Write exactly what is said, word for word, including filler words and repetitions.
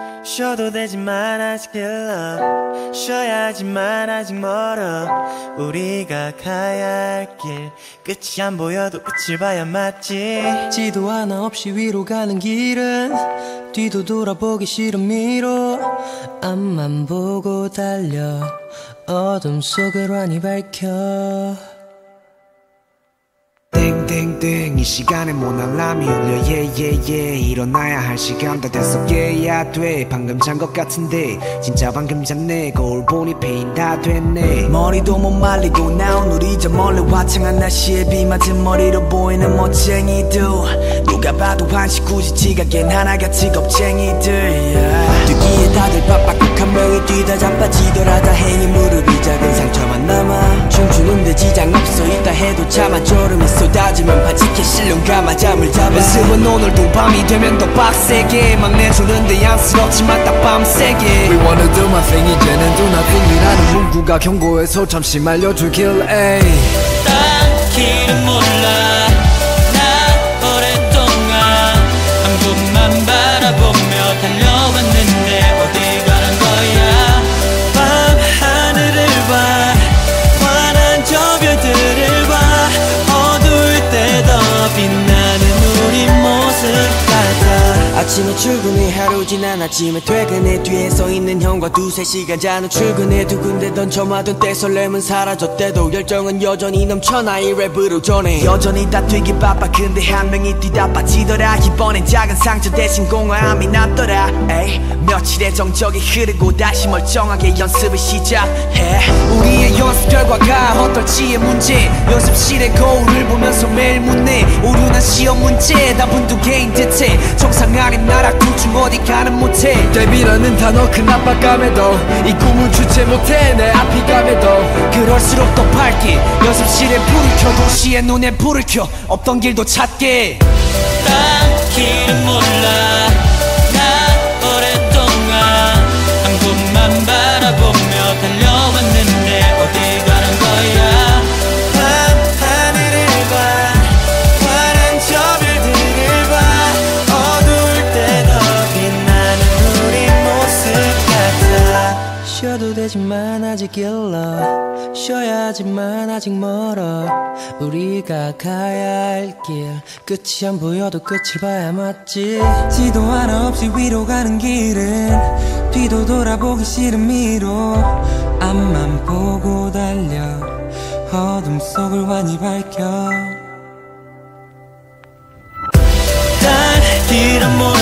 쉬어도 되지만 아직 길러 쉬어야지만 아직 멀어 우리가 가야 할 길 끝이 안 보여도 끝을 봐야 맞지 지도 하나 없이 위로 가는 길은 뒤도 돌아보기 싫은 미로 앞만 보고 달려 어둠 속을 환히 밝혀 땡땡땡 이 시간에 못 알람이 울려 예예예 yeah, yeah. 일어나야 할 시간 다 됐어 깨야 돼 방금 잔 것 같은데 진짜 방금 잤네 거울 보니 페인 다 됐네 머리도 못 말리고 나온 우리 저 멀리 화창한 날씨에 비 맞은 머리로 보이는 멋쟁이들 누가 봐도 한식구지 지각엔 하나같이 겁쟁이들 yeah. 뛰기에 다들 바빠 꼭 한 명이 뛰다 자빠지더라 다행히 무릎이 작은 상처만 남아 춤추는데 지장 없어 있다 해도 차마 졸음이 쏟아지면 바지게 실눈감아 잠을 잡아 연습은 오늘도 밤이 되면 더 빡세게 막 내주는데 양스럽지만 딱 밤새게 We wanna do my thing 이제는 do nothing이라는 문구가 경고해서 잠시 말려주길 딱 길은 몰라 나 오랫동안 한 곳만 바라보며 달려왔는데 어디 가는 거야 밤 하늘을 봐 환한 저 별들을 봐 빛나는 우리 모습 같아 아침에 출근해 하루 지난 아침에 퇴근해 뒤에 서 있는 형과 두세 시간 자는 출근해 두근대던 저마던 때 설렘은 사라졌대도 열정은 여전히 넘쳐 나의 랩으로 전해 여전히 다 뛰기 바빠 근데 한 명이 뛰다 빠지더라 이번엔 작은 상처 대신 공허함이 남더라 에이 며칠의 정적이 흐르고 다시 멀쩡하게 연습을 시작해 우리의 연습 결과가 어떨지의 문제 연습실의 거울을 보면서 매일 묻네 오류난 시험 문제 답은 두 개인 듯해 정상하게 나락 둘 중 어디 가는 못해 데뷔라는 단어 큰 압박감에도 이 꿈을 주체 못해 내 앞이 감에도 그럴수록 더 밝게 연습실에 불을 켜 도시의 눈에 불을 켜 없던 길도 찾게 딱 길은 몰라 나 오랫동안 한 곳만 바라보며 달려왔는데 어디 가는 거야 쉬어도 되지만 아직 길러 쉬어야지만 아직 멀어 우리가 가야 할 길 끝이 안 보여도 끝을 봐야 맞지 지도 하나 없이 위로 가는 길은 뒤도 돌아보기 싫은 미로 앞만 보고 달려 어둠 속을 환히 밝혀 단 길은